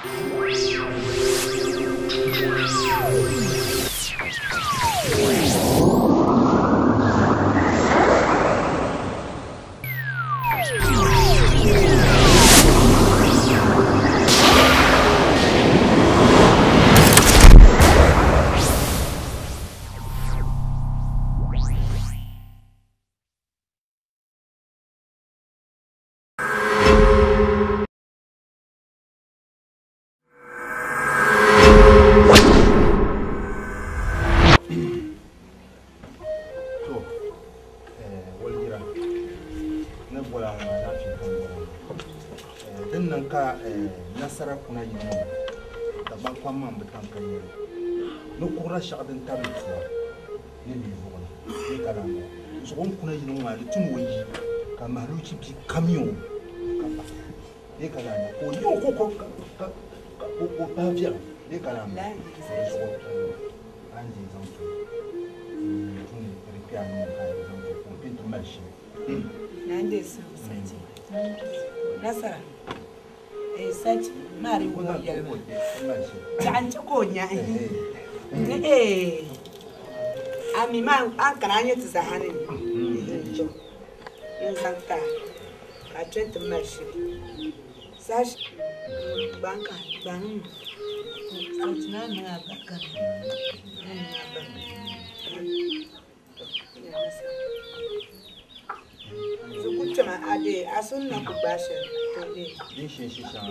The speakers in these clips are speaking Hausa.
nasara kuna yino da ban kwan man butan kan yi no kura shaqadin tabiwa ne ne bona ne kala mo so gon kuna yino ma le tun wayi ka maluci bi camion ne kala mo ko yo ko ba via ne kala mo so andi zanto tun ripia no ka zanto ko pinto mashi nande so sati nasara sati mari ko yalma tanti ko nya ami man an karanya tsahani in sanka ka twente mashi sash banka banu sati na na baka Zukutama ade asunna kubasha today. Dishi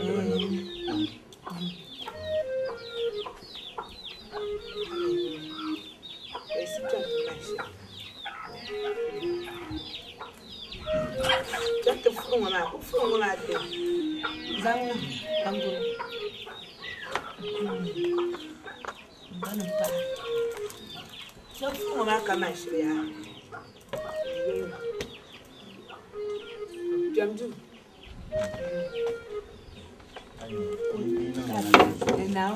Just the phone I did. Zanga, I'm going. Just phone I come actually. Jamju. Now,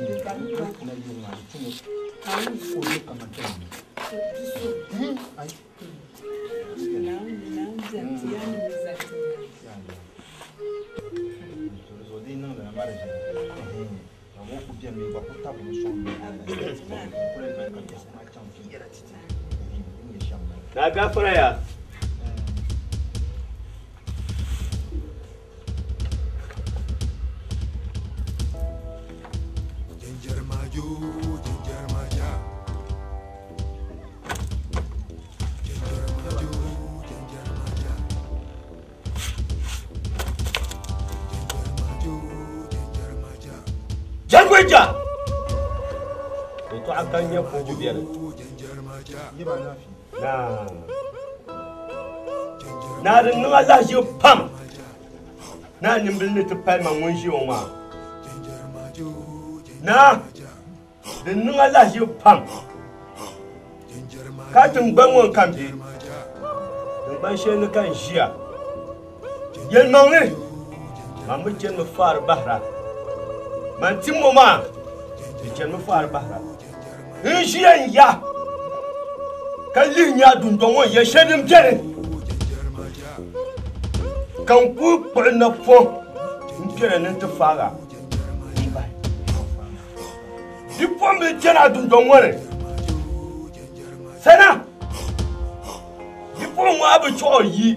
Jangweja! Itu akannya kubu biar. Na da nuna Allah shi pam. Na nimbil ni tupai mangun shi oma. Na da nuna Allah shi pam. Katin bangon kambi. Ban shi ni kan shiya. Yel mangi. Mamu chen mu far bahra. Man timmo ma. Chen mu far bahra. In shi ya. Kalin ya dundon ya shedim jere. Kan ku na fo mpere nan ta fara di pombe jana dundon wore sana di pomo abu cho yi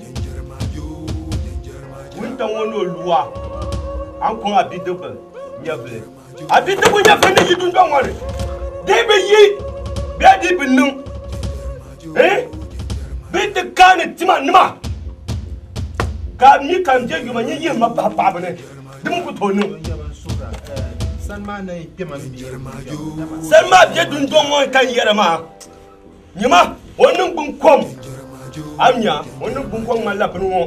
wunta wono luwa an kun abidubu nyable abidubu nyable ni dundon wore de be yi be di binnu be de kan tima nima ni kan je yuma ni yin ma pa bane dum ku tonu sanma na pema bi sanma je dun don won kan yere ma nyima wonun bun kom amnya wonun bun kom malla bun won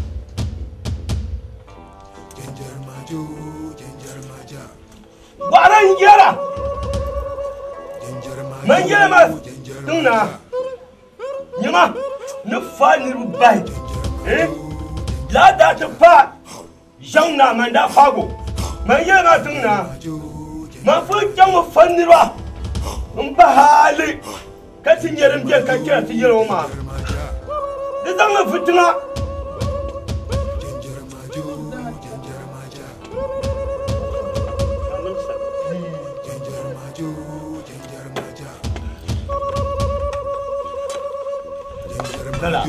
waran yera man yera ma dunna nyima ne fa ni bai la da ta fa jan na man da fago man yana tunna man fu jan wa fanirwa in ba hali ka tinyerin je ka kira tinyero ma da zan fitina Kala.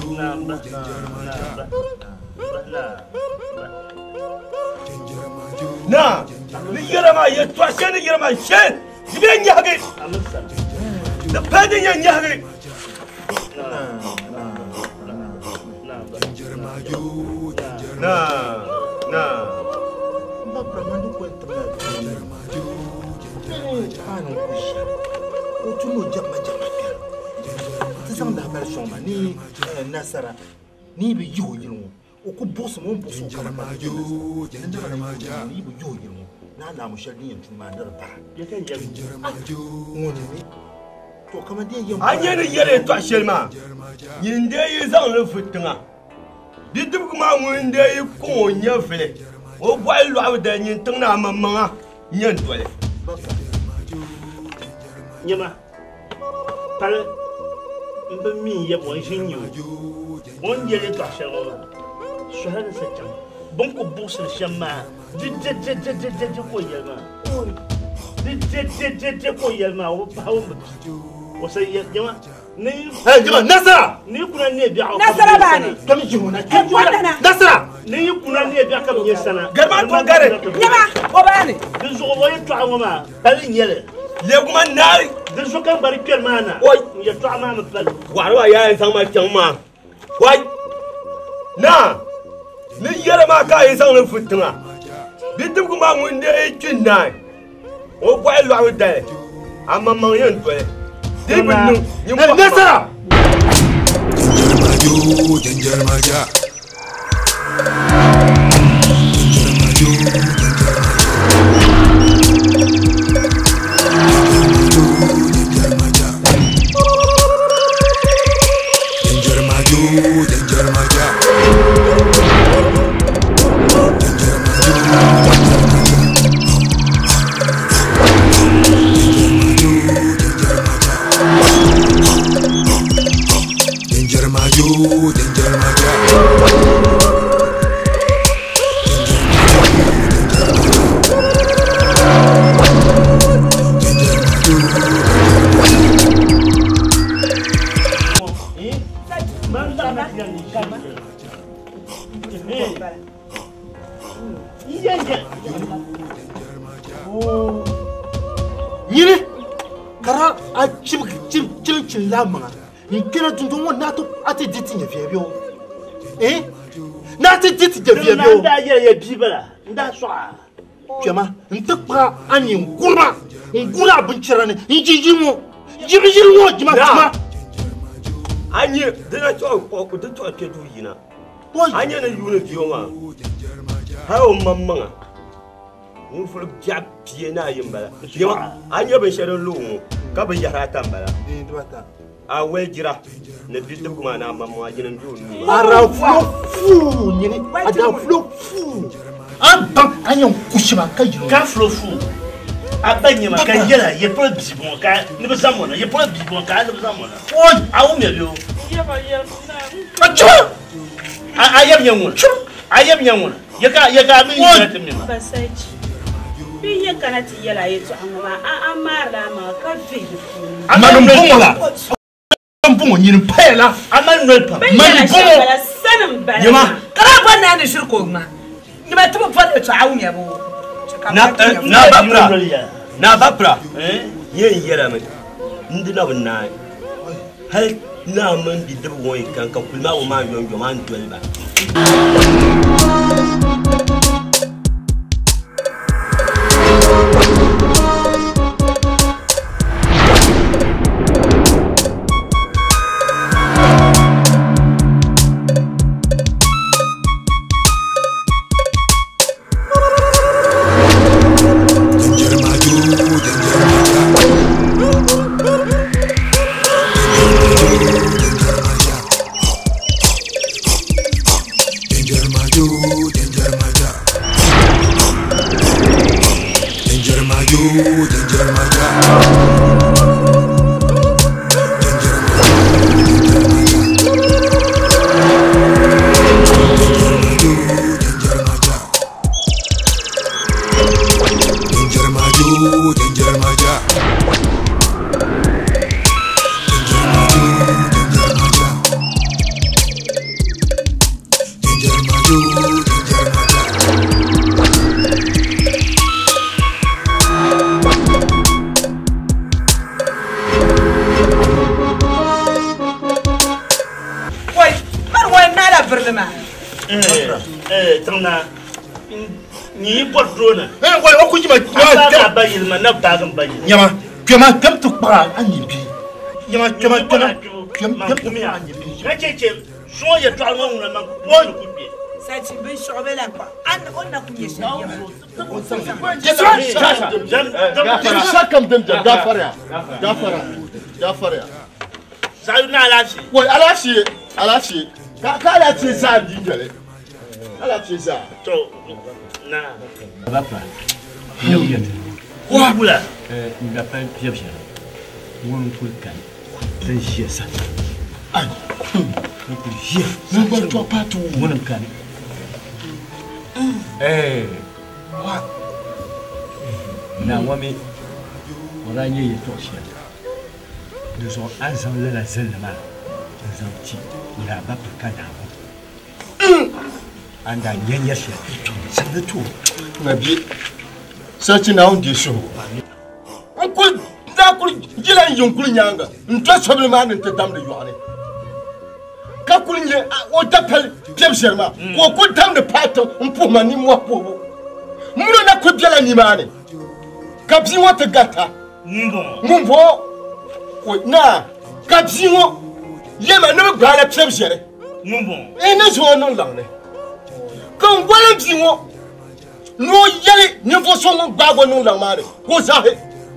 Na, ni yara ma ya to shan ni yara ma shan. Dibe nyage. Da padin ya nyage. Na. Ba pramandu ko entra. Ano ko siya. O tuno jama. Tisam da bar shoma ni nasara ni bi yo yirmo o ko boss mo kama ma yo ni bi yo yirmo na mu shadi yan tuma dar ba Ya kan jami. ngoni ni to kama dai yan Anye ni yare to shelma. Yinde yi zan le fitinga. Didib kuma mun da yi ko nya fele. O boy lo awda nyin tangna mamma nyen dole. Nyama. Pal mbe mi ye mo shin yu. Bon ye le to shelma. Shohan sa cham. Bon ko boss le shama. Je ko yelma. Je ko yelma o pa o. O sai nyama. Ni Jama Nasara. ni kuna ne biya o. Nasara bani. to mi jimo na Nasara. Ni kuna ne biya kam yesana. Garba to gare. Nyama o bani. Din so wo ye to ngoma. Pal nyele. Le kuma nari. Din so kan bari kel mana. Oi. Ya to ma ma pal. Warwa ya san ma can ma. Wai. Na. Ni yare ma ka yi san le fitinga. Didib kuma mun da yi kin nai. O boy lo awda. Amma man yen dole. Dibin yin Nasara. Danger Maja. Yiri kara a cim lamanga ni kira tundun won na to ati diti ya fiye biyo na ti diti ya fiye biyo Nda ye bibala. Nda swa. kema ntakpa ani ngura buncira ne injiji mo jiri mo jima Anye dina to ko to ke du yina. Anye na yuna biyo ma. Ha o mamma. Mun fulu ja pie na yimbala. Yima anye ban sharan lu ka ban yara tambala. A we jira na bidu kuma na mamma jinin biyu ni. ara fu nyini ada fu anta anyan kushima kajiro Ka flofu. Abanye ma kan yela ye pro bibon ka ne be zamona ye pro bibon ka ne be zamona. oi Awu me yo. acho Ayam nyangun. Ayam nyangun. Ye ka mi yete mi ma. Basaji. Bi ye kana ti yela yeto amama amara ma ka fi. manum pomola pompo nyini pela Aman no pa. Man bala sanam bala. Yama. Kara ba na ni shirko ma. Ni ba tuba fa da ta'awun yabo. Na babra. Yen yera me. Ndina wona. Hal na man bidu won kan ka kulma o ma yon yo man dole ba. tuna ni bodrona wai ku ji ma ka bayil ma na ta kan bayil nyama kema kam tu pa anyibi nyama kema na cheche so ya twa ngong na man ko ku bi sai ci bin shobe la kwa an onna kunye shi Shakam dem gafara. sai na alashi Wai alashi. Ka alashi sa dingale. Alashi sa. to na Papa, il Oula. il m'appelle Pierre Pierre. Où on peut le calme. C'est chier ça. Aïe. On peut chier. N'importe pas tout. Où on le calme. Eh. Na wami. On a nié ton chien. Nous sommes ensemble la zone de mal. Nous sommes petits. Il a pas pour canard. Anda nyanya chien. C'est le tout. Nabi. Search now this show. Uncle, Nakul, Gilan Yunkul Yanga, and just have a man into damn the Yuane. Kakulin, or Tapel, Piem Sherma, or put down the pattern and put my name Wapo. Muna could get any money. Capsi what a gata. Mumbo. Na, Capsimo. Yema never got a Piem Sherry. Mumbo. Ain't that's one no longer. Come, what do you want? No yelly, never so bad no lamare. What's that?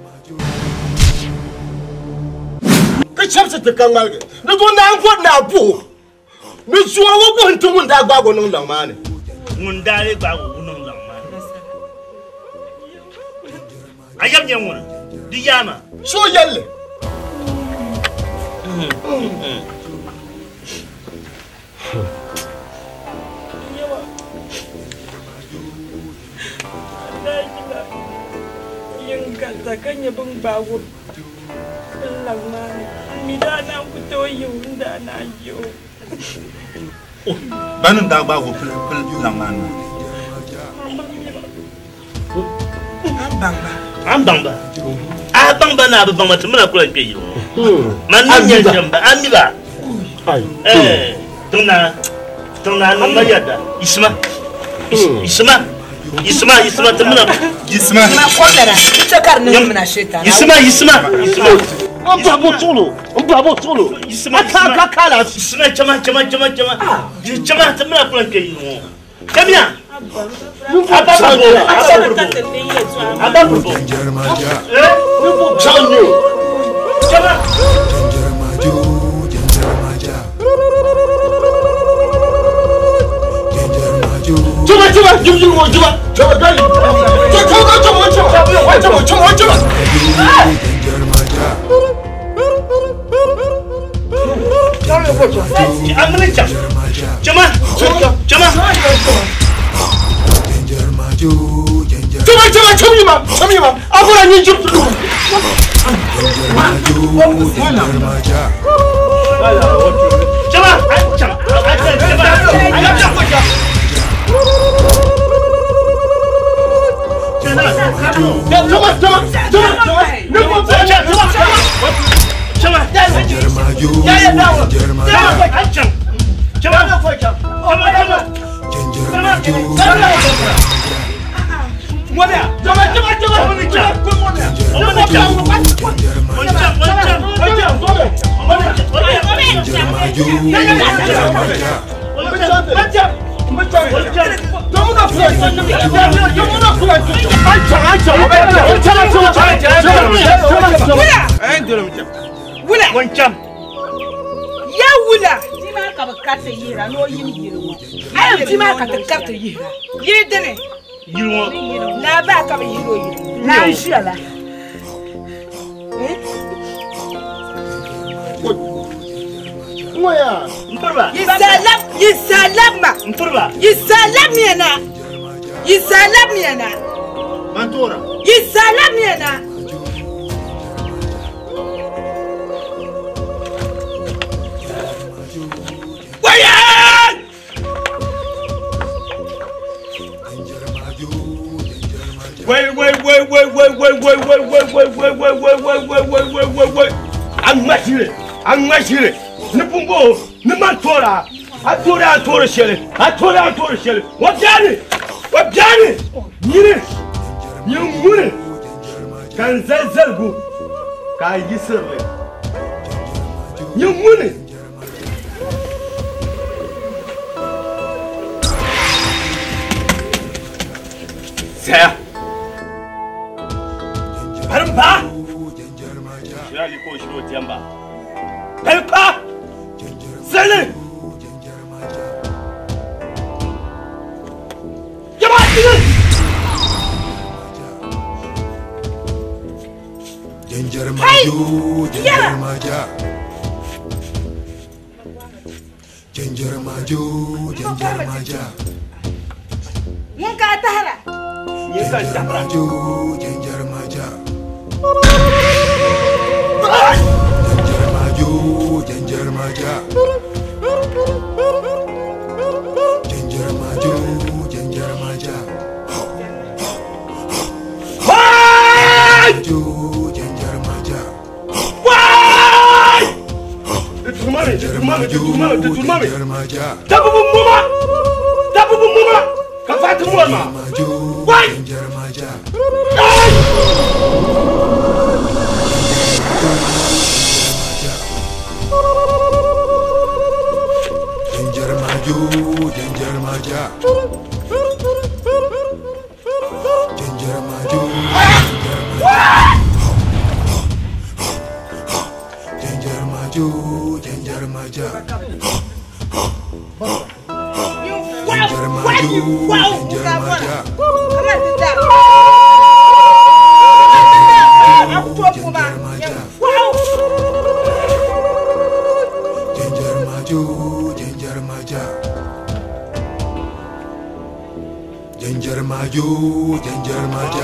The chaps at the Kangal. The one now what now, boo? Miss you are going to win that bag on lamane. Mundale ba unong lang man. Ayam yang di yama. So yelly. Yang katakannya bang bawa lang man. Midana ko to yung dana yo. Banun da ba go pul langan. Ambamba. Abamba na abamba tumana kula pe yo. Man nya jamba amiba. Tuna no mayada. Isma tumana. Isma. ma kodara ita karnin muna sheta Isma. On bravo solo. Isma. Kala. Isma chama. Chama tumana kula pe yo. Kamia. Abambo. ya wula tima ka bakata yira no yin yiro ai tima ka takata yira yidene Yiro. na ba ka yiro na inshallah Moya. Mperba. Yisalam yana. Mantora. Yisalam yana. Wait. I'm mashire. Ni pungo, ni mantora. أتورا شيل أتورا شيل وبجاني يموني كان زلزلقو كان يسرلي يموني سيا برمبا شرالي كوشلو تيامبا برمبا سلي Jenjar maju, jenjar maja. Jenjar maju, jenjar maja. Muka tahara. Jenjar maju, jenjar maja. Jenjar maju, jenjar maja. Jenjar maju, jenjar maja. Maju, jenjar maja. Jenjar maja. Tabu muma. Kafatu muma. Maju, jenjar maja. Jenjar maju, jenjar maja. Jenjar maju, jenjar maju, jenjar maja. Jenjar maju, jenjar maja. Jenjar maju, jenjar maja. Jenjar maju, jenjar maja.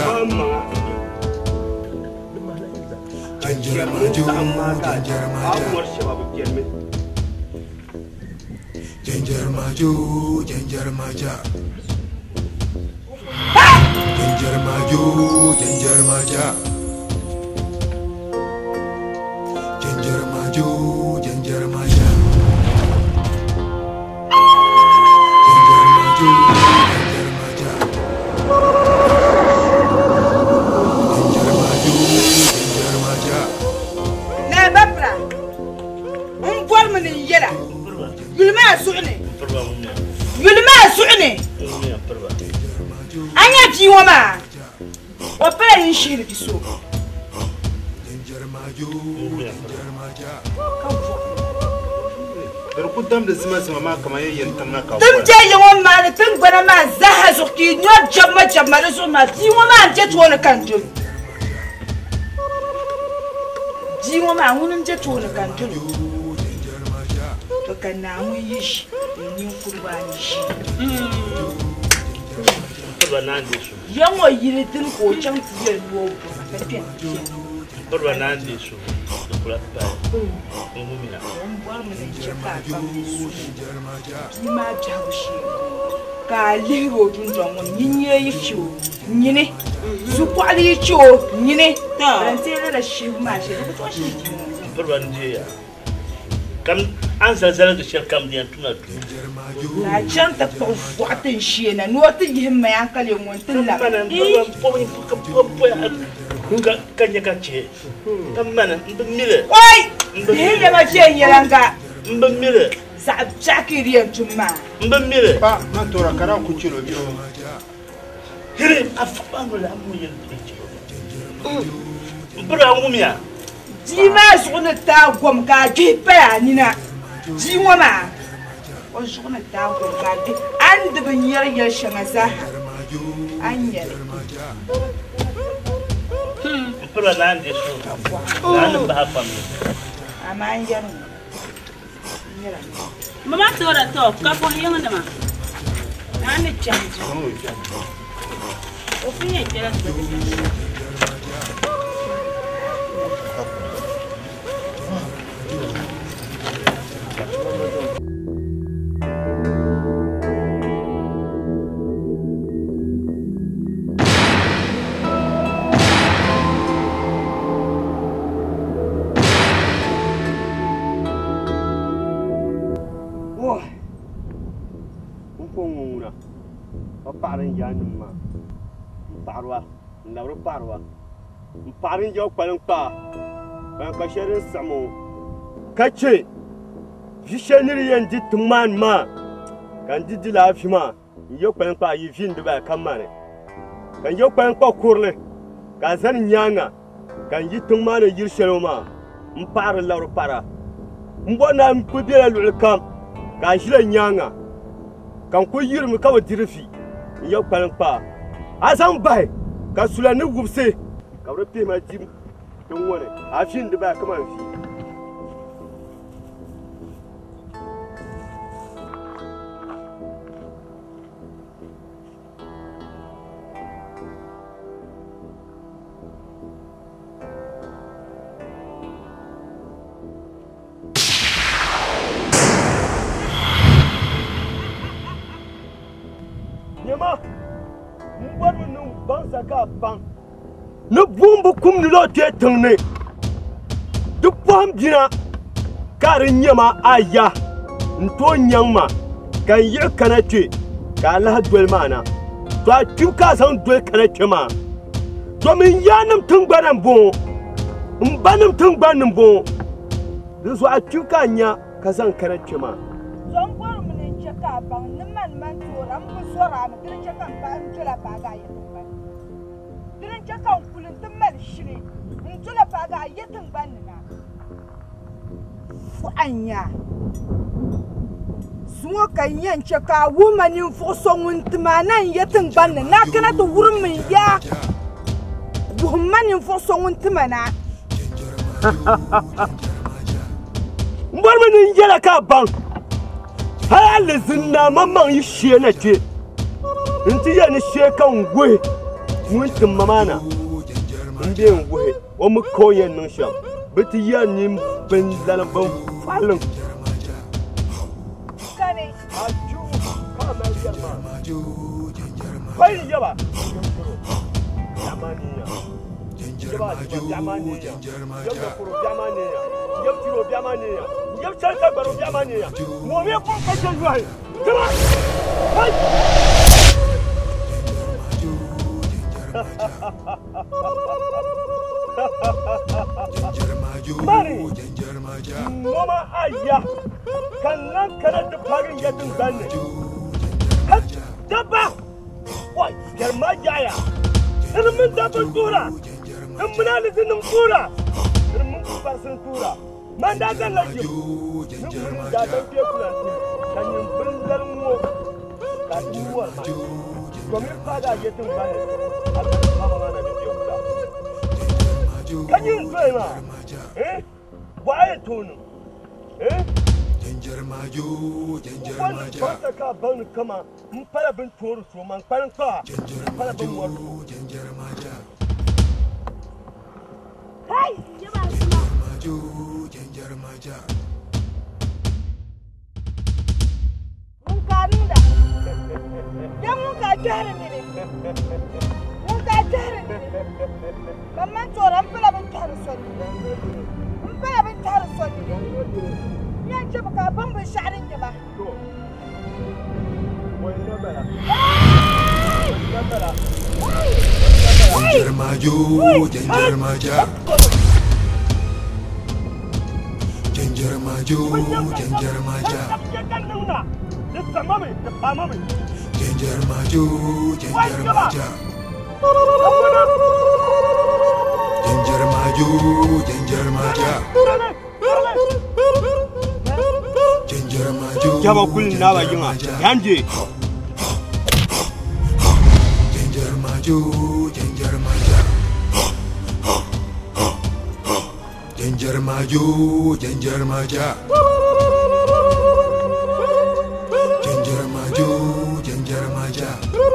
Jenjar maju, jenjar maja. Jenjar maju, jenjar maja. Jenjar maju, jenjar maja. Jenjar maju, jenjar maja. Jenjar maju, jenjar maja. Jenjar maju, jenjar maja. Na babra. Buat mana yela. Yulma su'ni. Yulma su'ni. Anya jiwama. Wapela yinshiri biso. Jenjar maju, jenjar maja. Berkudam da zima ma kamar yayin tamna ka. Tun je yawan ma da tun gwana ma zaha zuki no jamma da so ma jiwama an je tuwa kan jul. Jiwama hunun je tuwa kan jul. To kana mu yishi ni kurbani shi. Yango yiri tin ko chan tiye lo ka pien. Porwa nandi su kula ta. Mumina. Ba mu ne ce ka ba mu su. Ki ma jawo shi. Ka liro dun don won yinye yi fiu. Nyine. Su kwali yi cho nyine. Ran tere da shi ma shi da to shi ki. Porwa ndiya. Kam an zalzala da shirkam diyan tuna tuna. Na chanta ko fuatin shi na no ta yi mai hankali wontin la. Kunga kanya kache. Kamana mbimile. Oi! Hinde ba ce yiranga. Mbimile. Sa chakiriyan tumma. Mbimile. Ba man tora kara ku ciro biyo. Hiri afabango la mu yin chiro. Mbura ngumya. Jima suguna ta gom ka ji pa nina. Jiwa ma. O suguna ta gom ka ji an da ban yar shanga za. Anya. Mbura lande su. Lande ba fam. Amanya. Mama tora to ka ko yin da ma. Nani chanji. O fiye jira. parin yanin ma parwa nabru parwa parin yo parin pa ban ka sherin samo kace fishenir yanji tuman ma kan jiji lafi ma yo parin pa yi fin duba kamane kan yo parin pa kurle ka zan nyanga kan yi tuman yirshelo ma mpar lawru para mbona mpudela lulkam ka shila nyanga kan ku yirmi ka wadirfi yo parin pa asan bai ka sulani gubse ka rufe ma jim don wani afin da ba kama fi Nyama mbon nu ban saka ban no bumbu kum ni lo te tunne du pam dina karin nyama aya nto nyama kan ye kanate ka la dwel mana to a tuka san dwel kanate ma to min yanam tun gbanan bo mbanam tun gbanan bo du so a tuka nya ka san kanate ma zon gwar mu ne cheka ban ni man to ram mu sora mu din cheka ban jula baga ya ban din cheka kulun tun mal shiri in jula baga ya tun ban na fu anya suwa kan yan cheka woman fu songun tmanan ya tun ban na kana to wurin min ya woman fu songun tmana mbar min jela ka ban hali zinna mamman yi shiye na ce in ti yana shiye kan gwe mutum mamana in biyan gwe wa mu koyen nan sham biti ya ni ban zalaban falin kare a ju ka ma yarma bai yaba jamaniya yaba jamaniya yaba kuro jamaniya yaba tiro jamaniya yaba chanta baro jamaniya mo me ko ka juai tama hai Mari, mama ayah, kanan kanan depan yang banne. Dapat, wah, germaja ya. Ini mendapat tura, ini menalisin tura, ini mengkuparsin tura. Mandakan lagi, ini mendapat dia pulang. Dan yang benar mu, kasih muar mas. Kami pada yang banne, ada mama mana dia pulang. Kan you say ma? Why tunu? Danger maju. Kata ka ban kama, mpala ben toru so man paran ka. Mpala ben waru. Danger maja. Hey, Maju, danger maja. Munkarinda. Yang muka jare ni. Muka jare ni. Mama coram pula bentar soni. Pula bentar soni. Yang coba kabang bersyarin je bah. Danger maju, danger maja. Danger maju, danger maja. Danger maju, danger maja. Danger maju, danger maja. Danger maju. Jaba kulin na bagin a yanje. Danger maju, danger maja. Danger maju, danger maja. Danger maju, danger maja.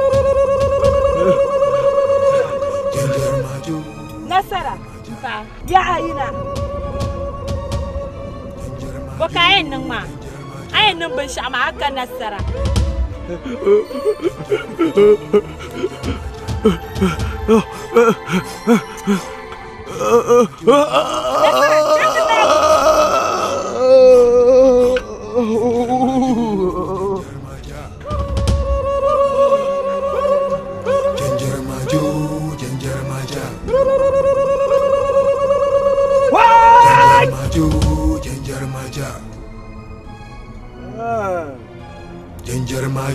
Danger maju. Nasara. Ya Aina. Baka ayan nang ma. Ayan nang ban siya maaka nasara.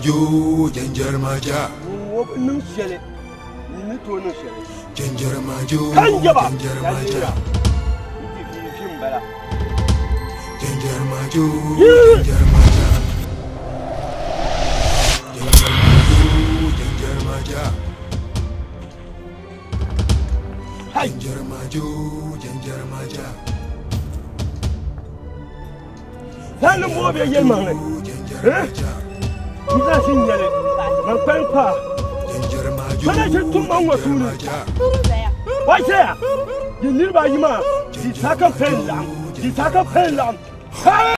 Majo, Ginger Maja. Nung shele. Ni to nung shele. Ginger Majo, Kanjaba. Ginger Maja. Fimbala. Ginger Majo, Ginger Maja. Ginger Maja. Ginger Majo, Ginger Maja. Sanu mo be yel mangne. Nda sinjale. Man panpa. Ginger Majo. Mana ce tun man wasu ne. Wai sai. Yin ba yi ma. Di saka penlam. Di saka penlam. Hey!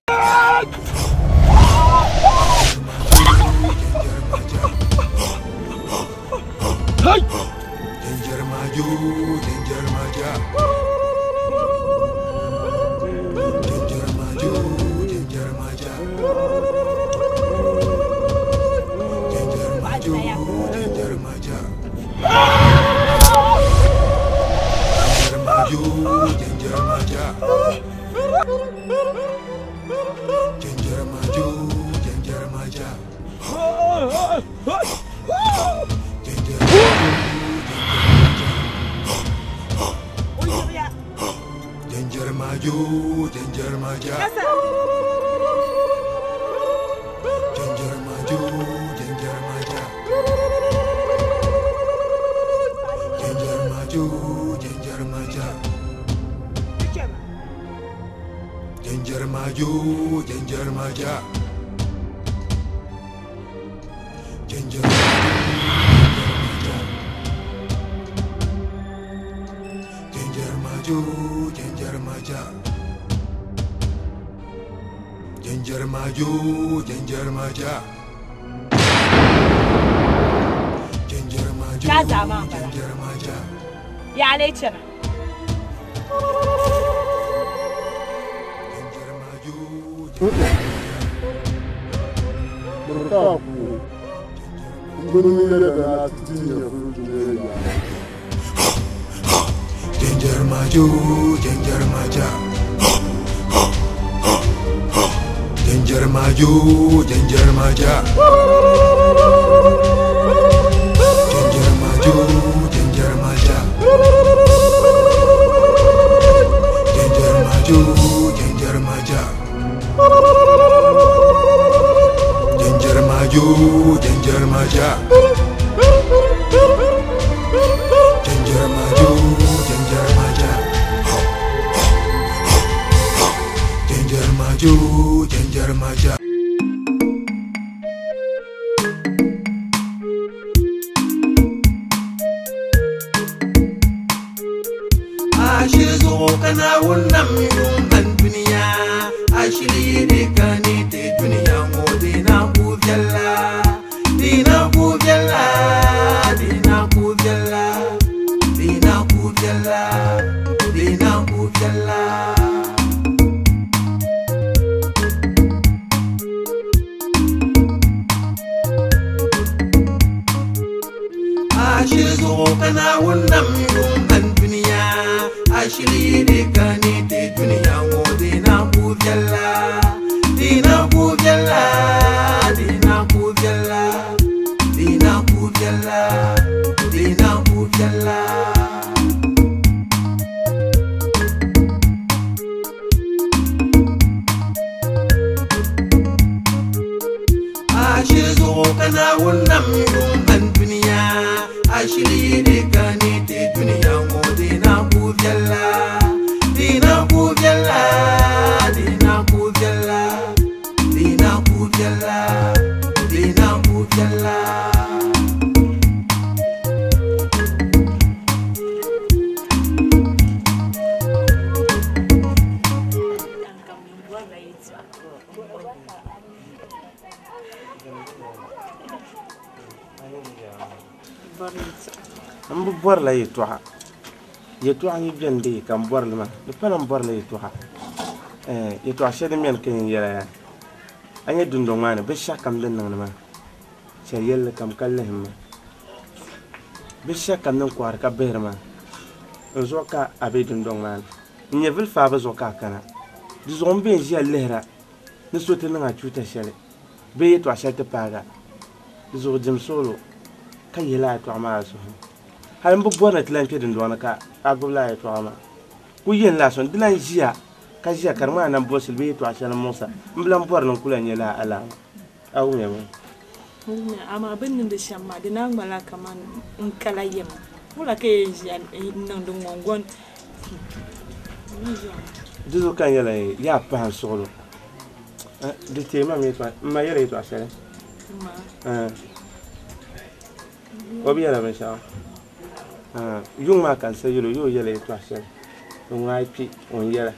Ginger Majo, Ginger Maja. Ginger Majo, Ginger Maja. Ginger Majo, Ginger Maja. Ginger Majo, Ginger Maja. Ginger Majo, Ginger Maja. Ginger Majo, Ginger Maja. Ginger Majo, Ginger Maja. Ginger Majo, Ginger Maja. Ginger Majo, Ginger Maja. Ginger Majo, Ginger Maja. Ginger Majo, Ginger Maja. Ginger Majo, Ginger Maja. Ya ne ce na. Ginger Majo. Ginger Majo, Ginger Maja. Ginger Majo, Ginger Maja. Ginger Majo, Ginger Maja. Ginger Majo, Ginger Maja. Ginger Majo, Ginger Maja. Ginger Majo, Ginger Maja. Ginger Majo, Ginger Maja. Ashizo kana wannan yungan duniya. Ashiri de kani te duniya mo dina ku jalla. Dina ku jalla. Dina ku jalla. Dina ku jalla. Dina ku jalla. Ashizo kana wannan yungan duniya. Ashiri de kani te duniya mo dina ku jalla. Dina ku jalla. Dina ku jalla. Dina ku jalla. Dina ku jalla. Ashizo kana wannan yungan duniya. Ashiri de kani te duniya mo dina ku jalla. Dina ku jalla. Dina ku jalla. Dina ku jalla. Dina ku jalla. Ambu bor la yitoha ni bende kam bor la le panam bor la yitoha yitoha shede men ken yara anya dundo ngane be shakam den nan ma che yelle kam kalle himma be shakam nan kwar ka berma zoka abe dundo ngane nye vil fa ba zoka kana di zombe ji lehra ne sote nan a chuta shele be yitoha shete paga zo jim solo ka yela to ama so halim bu bona tilan ke din dona ka agula to ama ku yen la son dilan jia ka jia karma nan bosil be to ashan musa mblan bor nan kula nyela ala awu me ama bin da shamma dinan mala kaman in kala yem wala ke jia nan dun ngon dizo kan yela ya pa solo de tema me to ma yela to ashan obi yela me sha yung ma kan se yelo yo yela to ashan on IP on yela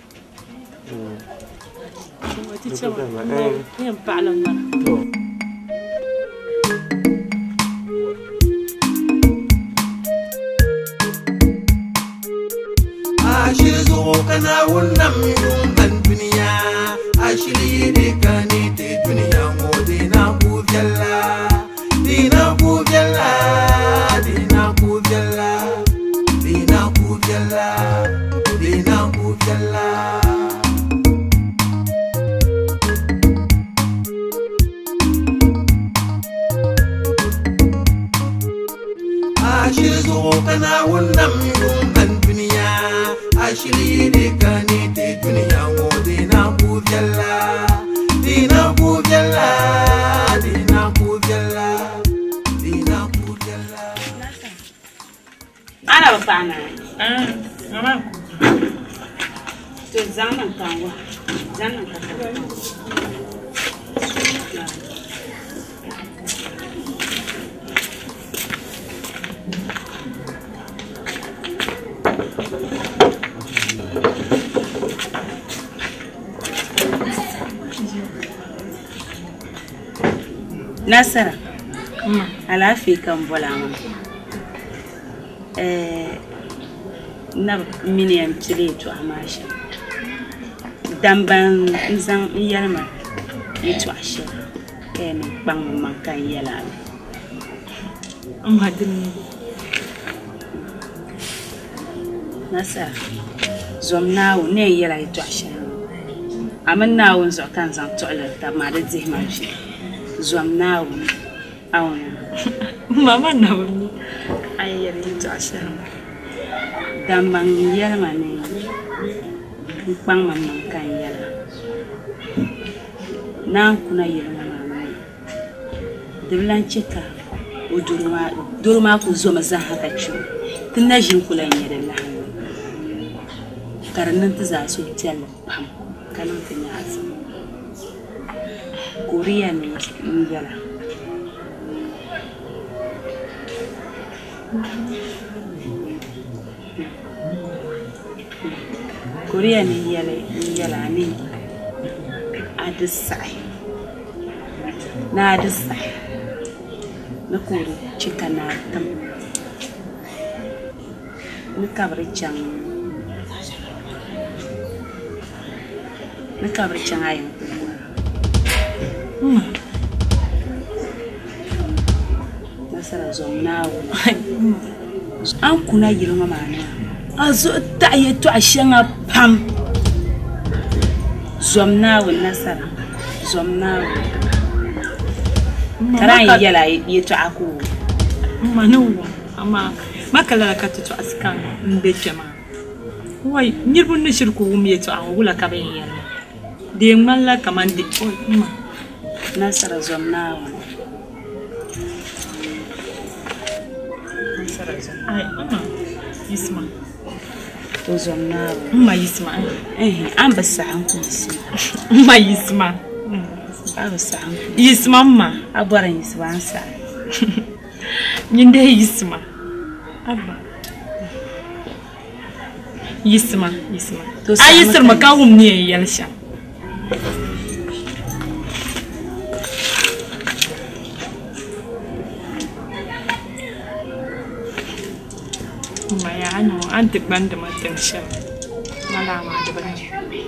wati chama ne pala ngana ashizo kana wannan yungan duniya ashiri de kani te duniya ngode na ku jalla dina ku jalla dina ku jalla dina ku jalla dina ku jalla ashizo kana wannan yungan duniya ashiri de kani te duniya ngode na ku jalla dina ku jalla dina ku jalla dina ku jalla ana ba fana mama to zaman kanwa zaman ka Nasara alafi kan bola ma na miniam tile to amasha damban zan yalma to ashe ken bang man kan yala amadin Nasara zomnawo ne yala to ashe amanna won zo kan zan to ala ta ma da zihma shi Zomnawo auna mama na wani ayyar yin tasha damban yalma ne kpan mamman kan yala nan kuna yalma mama diblan cika o durma ku zo mazan haka ciwo tun na jin kulan yadda lahani karnin ta za su tel pam kanan ta ne azu Korea ne yala Korea ne yala ne adisai na adisai na kore cika na tam na kabar can ayin Nasara zomnawo an kuna girma mana azo ta yeto ashenga pam zomnawo Nasara zomnawo karan yala yeto aku manuwa amma makala ka to askan mbeke ma wai nirbun ne shirku wumi yeto an wula ka ben yala de malla kamande ma Nasara zomnawo ai Yisma to zomnawo ma Yisma an basa an ku Yisma ma Yisma abasa an Yisma ma abara Yisma an sa nyinde Yisma abba Yisma to ayisir makawum ne yalsha Maya ano antik banda matensya malama de bani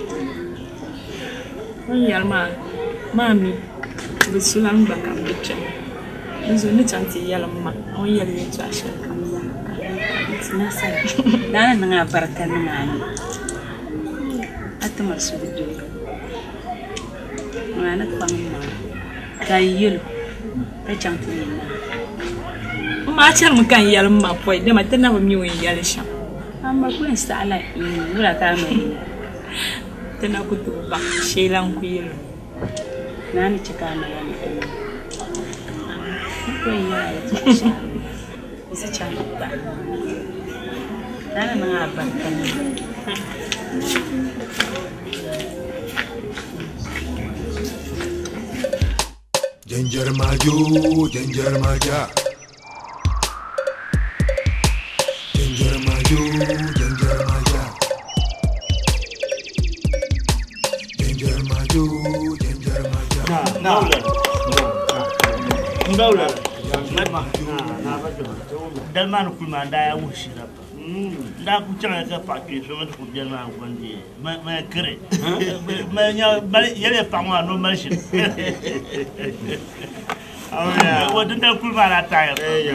Oyal mami bisulang bakam bitche Nzo ni chanti yalamma oyal yetu asha Nasara dana nga baraka nani atama sudu mana kwamma kayelo ka chang ti na ma chan mu kan yar ma poi da ma tana ba mi won yar sha amma kun sa ala wala ka mai tana ku to ba shelan ku yelo nani cika na yani ko ya isa chan ba dana na ba kan Janjar maju, janjar maja. Janjar maju, janjar maja. Janjar maju, janjar maja. Mbawla. Dalman kulma da ya wuce da. Da ku can ka faki so mata ku jana kwanje. Ma kare. Ma ya bari yele pangwa no malshi. Wadda da kulma na tayar.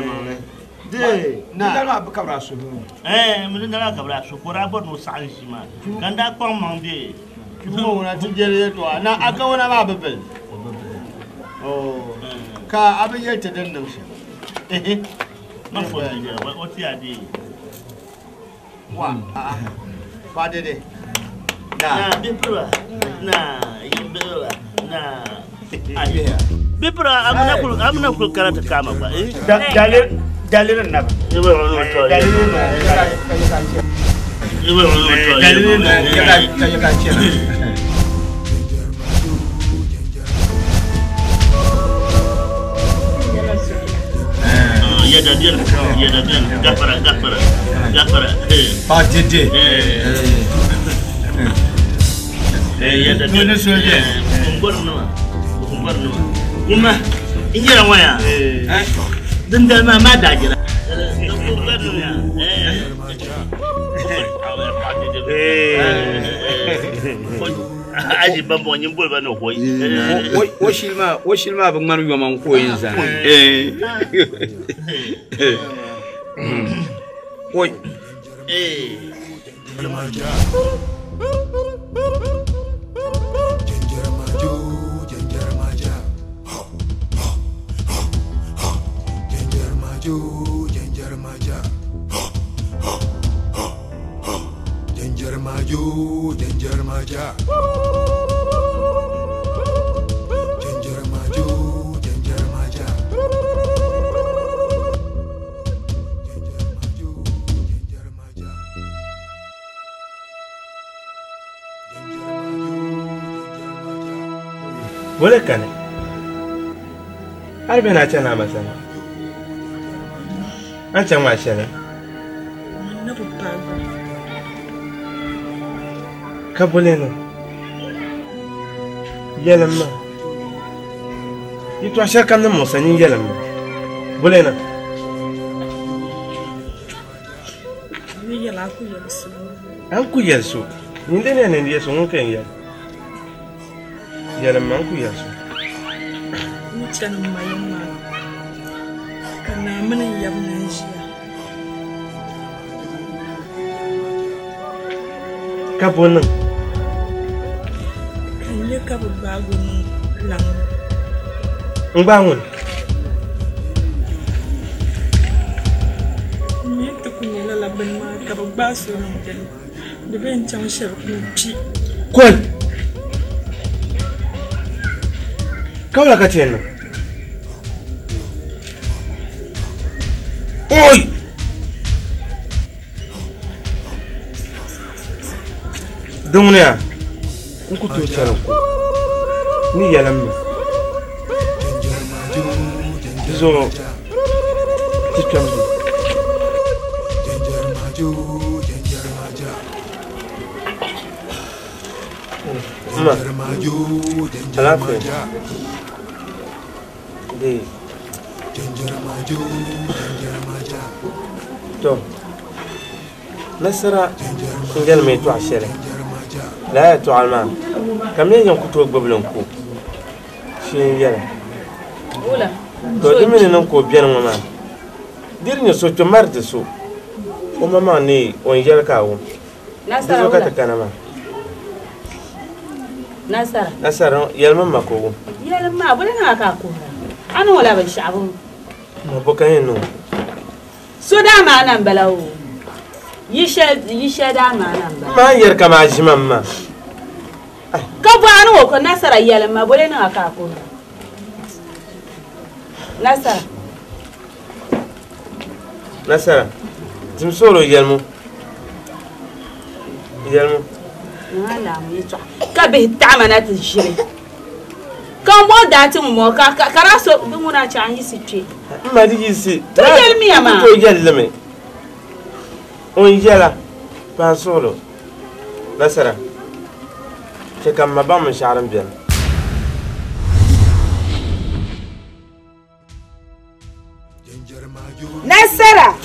Na dala ba kabra su. Mun dala kabra su ko rabon no san shi ma. Kan da kon man be. Kuma wona tijere to na aka wona ma bebel. Oh. Ka abin yaita dan nan shi. Ma fo ya o ti ade. Wa. Ba dede. Na bipra. Na yibra. Na ayiya. Bipra amna kul karata kama ba dalilin na ya dalilin gafara ba dede ya dalilin ngorno kuma injira waya dindal ma dajira aji bambo nyimbo ba no koyi woshilma ba ngman yo man koyin sa oi Janjar maja. Janjar maju, janjar maja. Janjar maju, janjar maja. Janjar maju, janjar maja. Boleh kan? Harbe na cana masana. An can washe ne? Na babba ba. Ka bole no. Yelam ma. Ito asha kan na musani yelam ma. Bole na. Ni yala ku yelsu. An ku yelsu. Ni de ne ne yesu mun kan yel. Yelam ma ku yelsu. Ni can mayma. Kana mana yabna shi. Kabon kan ye kabu bagu lang ngbangun ni to kunyela la ben ma kabu basu no den de ben chang shar ku pi kol kawla ka tenna oi Dunia, aku tu cara aku. Ni yalam. So, tikam. Janjar maju, janjar maja. Janjar maju, janjar maja. Di. Janjar maju, janjar maja. Tu. Nasra, tinggal metu asyik. لا تعلم كم يوم كنت أقبل لنكو شيء يلا ولا تودي من لنكو بيان ماما ديرني سو تمرد سو وماما ني وينجر كاو ناسا ولا كتكنا ناسا يلا ماما كو يلا ما بقولنا كاكو أنا ولا بالشعبون ما بكاينو سودا ما أنا بلاو يشد ما أنا بلاو ما يركب مع جماعة كبوا أنا وكنا سر يلا ما بولينا أكاكون نسرة تمسولو يلمو لا ميتوا كبه تعمنات الشري كم بدأت مو كراسو بمونا تاني سيتي ما تيجي تقول ميا ما تقول ونجلا بانسولو نسرة كم ما بام شعرم بيان نسرة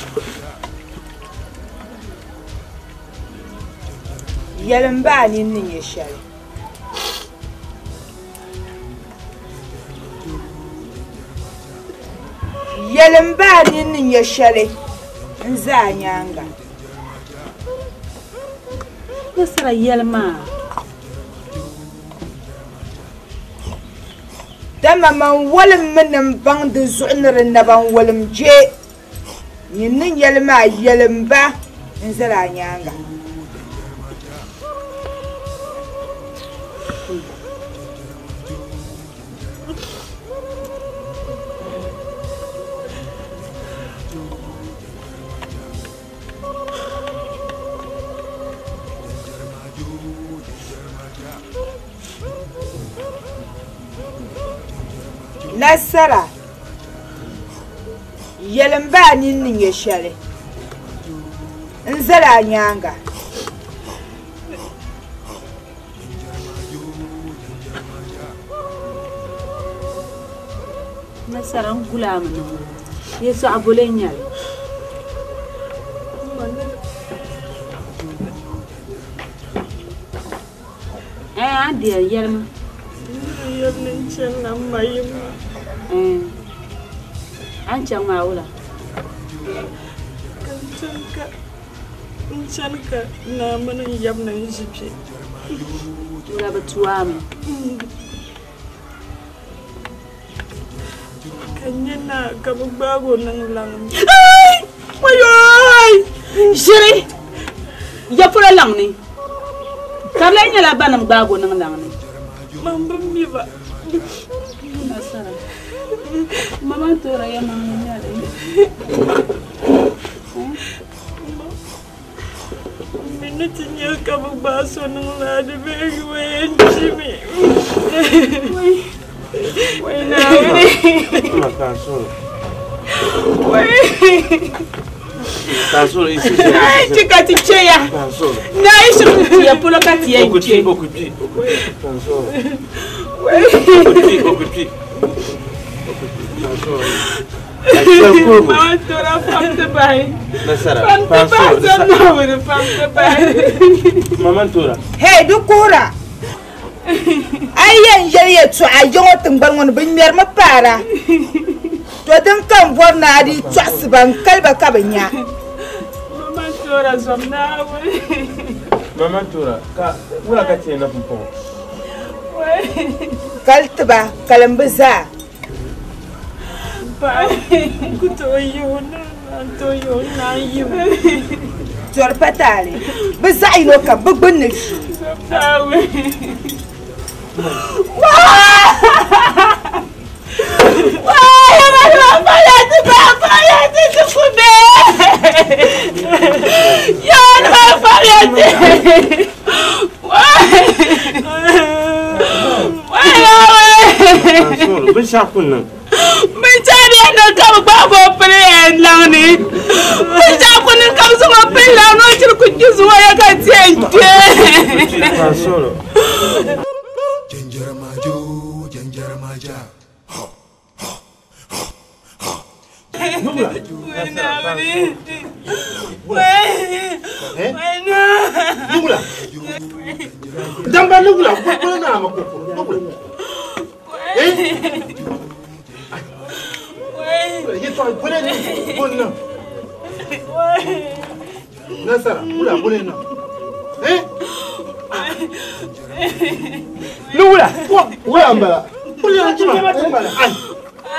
يلمباني إني يشاري يلمباني إني يشاري نزاني عنك نسرة يلما دما من ولم من باند زعنر النبان ولم جي ينن يلما يلمبا نزاني عنك Nasara Yelamba nini yeshale Nzala nyanga Nasara nkula mno Yesu abulenya andi yelma yelma nchenna mayima ancha maula nchanka na mana yamna njipi ula batuame kanyena kabugbago nang lang ay jiri ya pura lang ni kalanya la banam gbago nang lang ni mamba miba Nasara mama tora ya mama nyale minute nya kabugbaso nang la de begi wen chimi Wait now. Tansolo ici. Tu kati cheya. Na isu ya polo kati ya nche. Okupi. Tansolo. Okupi. Tansolo. Mama tora fam te bai. Nasara. Fam te bai. Mama tora. Hey, du kura. Ayen yeye to ajongo tingban won bin mer ma para to din kan borna di twasban kalba kabanya mama tora zomna mama tora ka wala ka ce na fufo kaltba kalambaza ba kutoyo na yu tor patale bazai no ka bugbun ne Damba nugula, kuna na makoko. Nugula. Yeto kuna ni kuna. Nasara, kula kuna na. Nugula, wa ambala. Kula na chima ambala.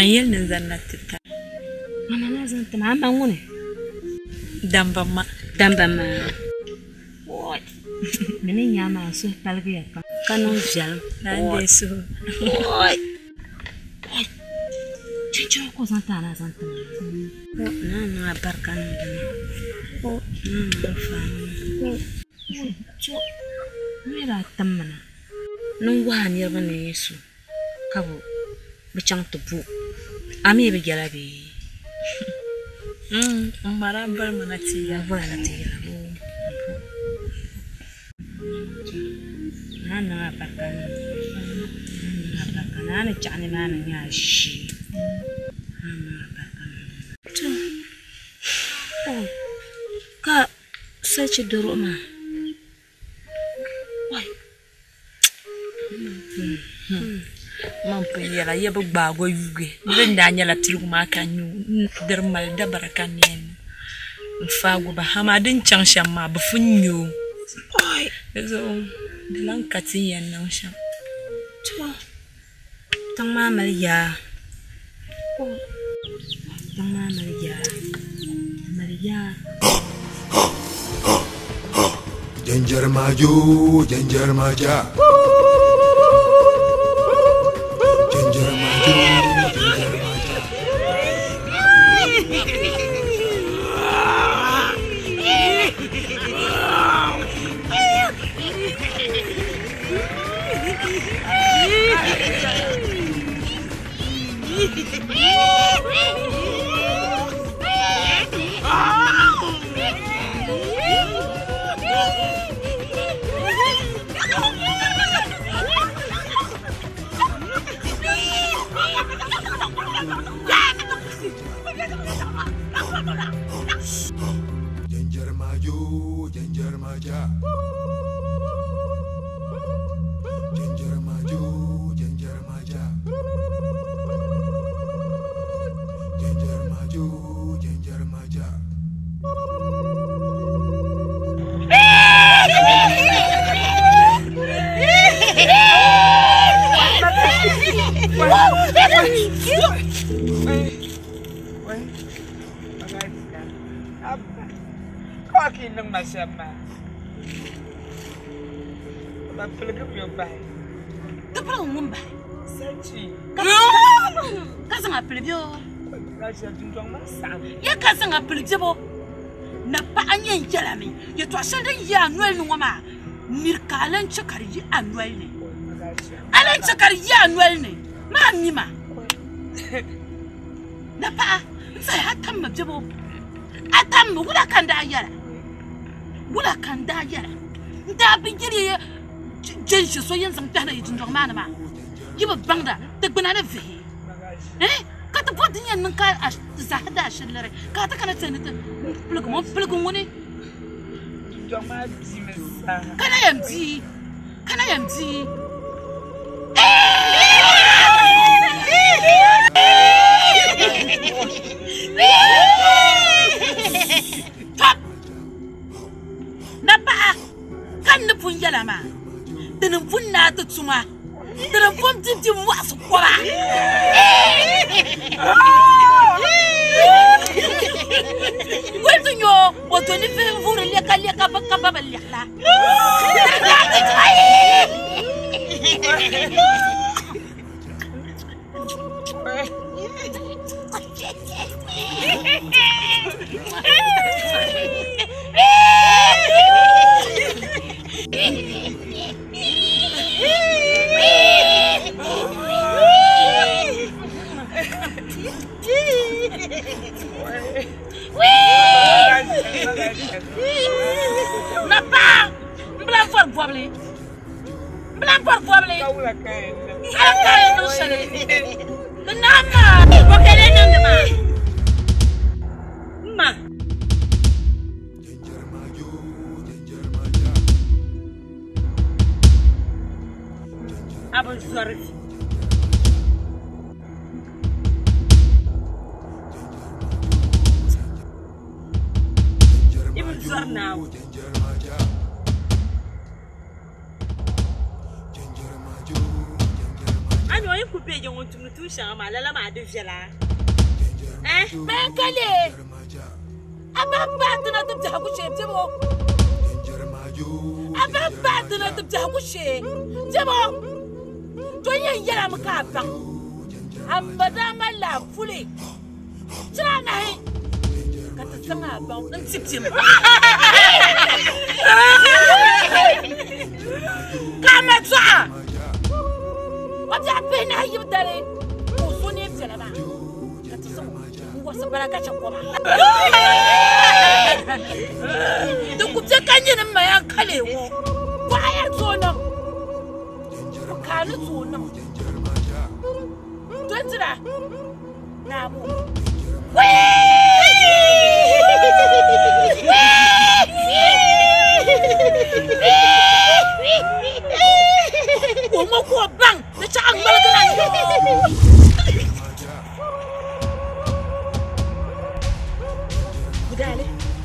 yel nan zanna tita mana na zan ta ma ngune dambama oi mene nyama so palga ya pa kanon vial na deso oi chicho ko zanta na na barkan na fa cho mira tamana non wa ni ba ne yesu kabo bicang tubu ami be galabi mara bar manati ya bora na tira na barkan ana chani mana nyashi ka sace doro ma wai man payela ya ba go yuge ben da nyala tilgu ma kan yu dermal da barakan yen fago ba hamadin chan shamma ba funyo ai zo dilan katin yan nan sham to tang ma mariya Janjar maju, janjar maja. Janjar maju, janjar maja. Janjar maju, janjar maja. Janjar maju, janjar maja. Janjar maju, janjar maja. Kaki nang masama. Bapelga pyo bai. Kapra ngumba. Sachi. Kasa ngapelbyo. Rasha junjong masam. Ya kasa ngapelbyo. Na pa anyen jalami. Ya to asanda ya anwel ngoma. Mirkalan chakari ya anwel ne. Alan chakari ya anwel ne. Ma nima. Na pa sai hatam mabjabo. Atam wula kanda yara. Wula kanda yara. Da bigiri jenshi so yin san tana yi junjong mana ma. Yiba bangda da gbana ve. Ka ta podin yan nan ka zahada shillare. Ka ta kana tani ta plugum wani. Junjong ma ji mesa. Kana yamji. Top. Napa kan na pun yala ma. Danan pun na ta tsuma. Danan pun tim wasu kwara. Wato yo, wato ni fe vure leka ba balya. Napa, belang for buabli. Kau lah kain. Kain tu sini. Kenapa? Pakai lengan ma. Ma. Janjar maju, janjar maja. Abang Zarif. Ibu Zarnau. Janjar maja. Janjar maju, janjar maja. Ano yung ku be je won tum tu sha ma lala ma de vela men kale ababba tana tabta haku she jabo ababba tana tabta haku she jabo to yin yara maka ban ambada malla fule tira na he ka ta sama ban dan tiptim kama tsa wata pena yibdare ko sone mtela ba ka ta sama wasa baraka chakoma duk ta kanyin maya kalewo baya zonan ku kanu zonan don tira namu Uma ko bang da ta an malgana Gudale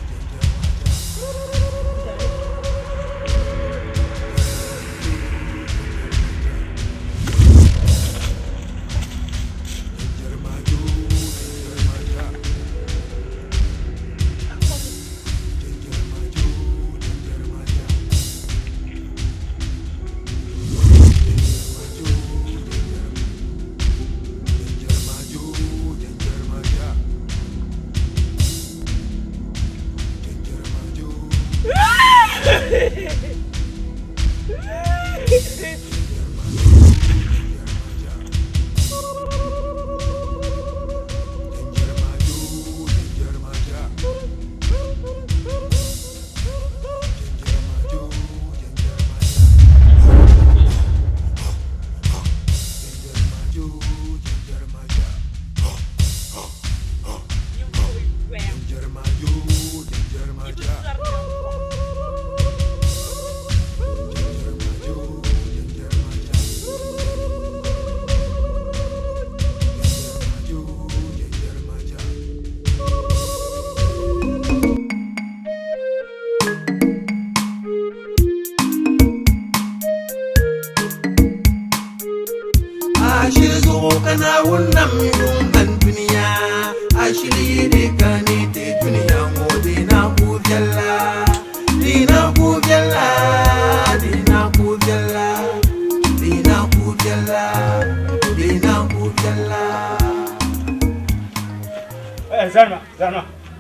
Zana.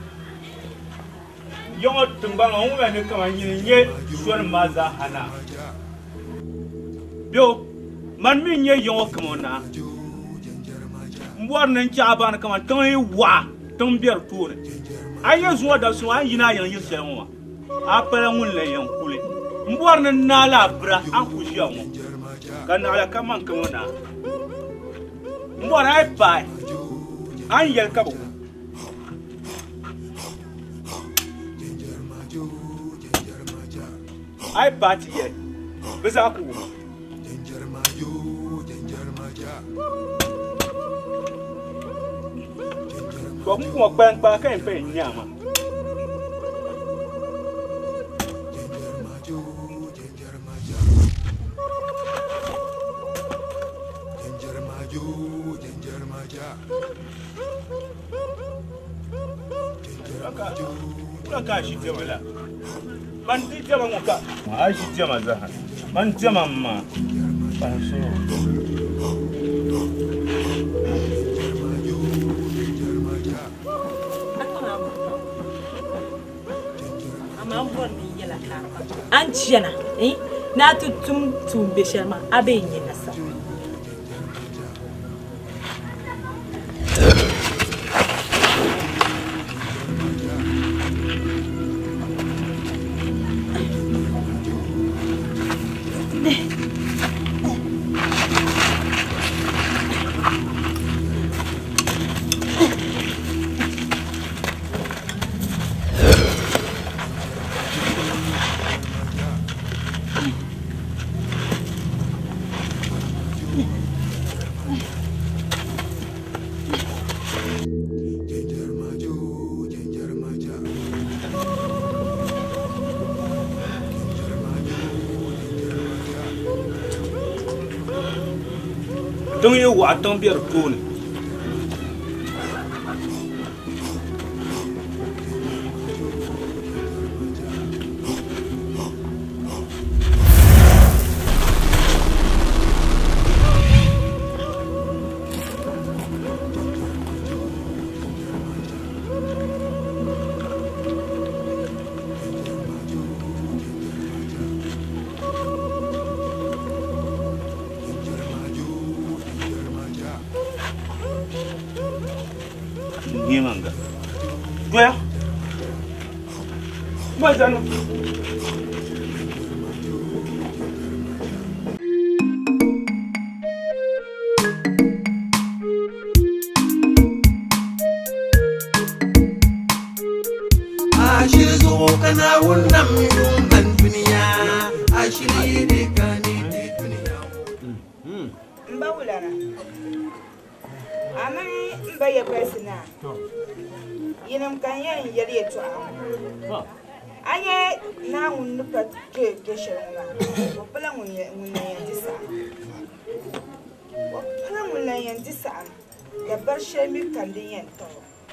Yongo tumbang ongu ne kama nye suan maza hana. Bio man mi nye yongo kama na. Mbuar nan chaban kama tangi wa tang biar tuure. Ayo zuwa da suwa yina yang yese ngwa. Apela ngun le yang kule. Mbuar nan nala bra an kushi ngwa. Kana ala kama kama na. Mbuar ai pai. An yel kabo. I party yet. Bezaku. Kwa bank pa kan pe nyama. Aka shi te wala. Man ti jama ngoka. Ma shi jama zaha. Man jama ma. Panso. An ciyana na tutum tumbe sharma abe yin nasa Don't you what don't be a tune. Manga. Where? Where's that? Kana wunam yumban dunia ashiri de kanite dunia. Mbawulana. Amani mbaya persona. Yinam kanyen yari etu a. Anye na unnupa ke shirunga. Wapala ngunayen disa. Wapala ngunayen disa. Ya bar shemi kandiyen to.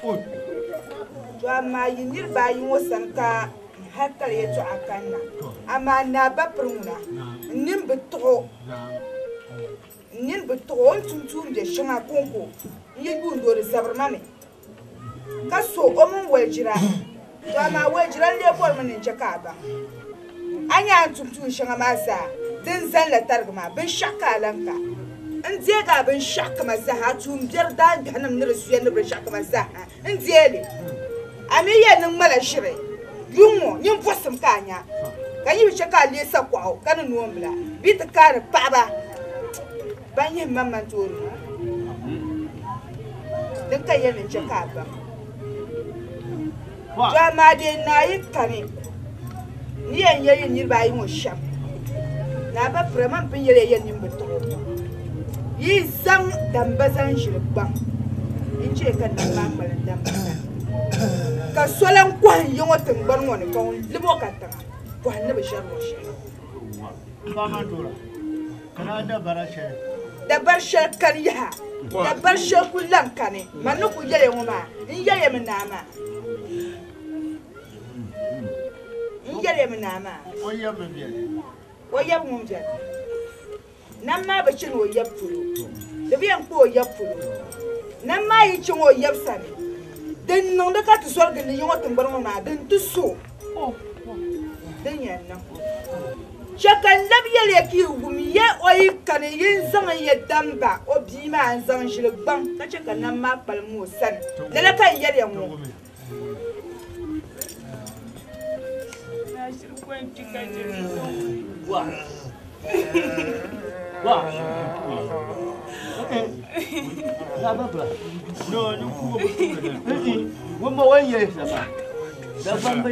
Ama yinir ba yin wasan ka hakar yetu akanna. Ama na ba pruna. Nin beto. Nin beto on tum de shanga konko. Yigun do zabrmame. Kaso omun wajira. To ama wajira le bol manin jakaba. Anya tum shanga masa. Din zan la targma bin shaka lanka. Nzega bin shaka mazaha tum derda ganam nir suyen bin shaka mazaha. Nzeli. Amiya nin mala shire. Yungo nin fosum kanya. Kanyi bi shaka le sakwa kan nuwamla. Bit kar baba. Banye mamman turu. Din kayen shaka ba. Jama de nayi kane. Ni yayin nirba yin sham. Na ba preman bin yele yin nimbeto. Yi zan dambazan shirban. In ce kan nan mamalin dambazan. Ka solan kwan yin watan bar wani kawun libo ka tanga. Kwan na bishar washe. Ba ma dora. Kana da barashe. Da barshar kariya. Da barshar kullan kane. Manu ku yele ngoma. In yele min nama. In yele min nama. Oya bebe. Oya mumja. Namma bacin oya fulu. Da biyan ko oya fulu. Namma yi cin oya sani. Den non da ka tu sorga ni yon watan bar ma den tu so. Den yan nan. Chakan labiya le ki gumi ya oyi kan yin zan ya damba o bi ma an zan shi ban ka chakan nan ma palmu san. Da la kan yar yan mu. Na shirkwan kika je. Wa. Wa. Okay. Sababla. No, no kuwa butu. Wamba wanye saba. Sabamba.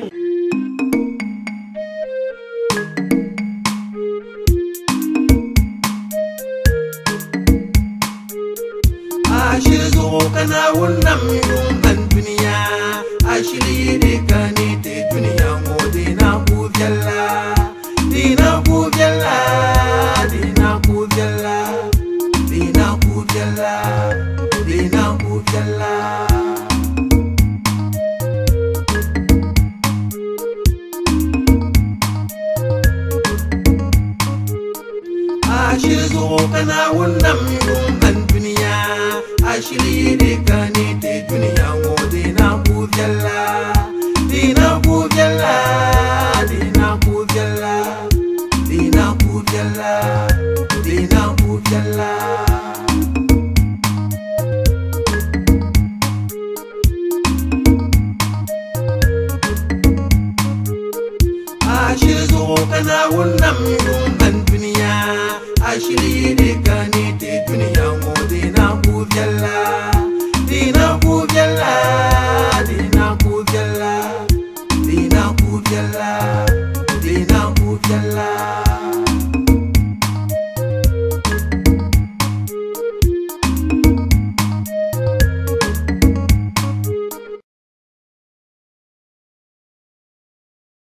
Ashizo kana wunam yumban dunia ashiri de kanite dunia modina bujalla. Dina bujalla. Dina bujalla. Dina bujalla. Dina bujalla. Ashizo kana wunam yumban dunia ashiri de kanite dunia modina bujalla. Dina bujalla. Dina bujalla. Dina bujalla. Dina bujalla. Ashizo kana wunam yumban dunia ashiri de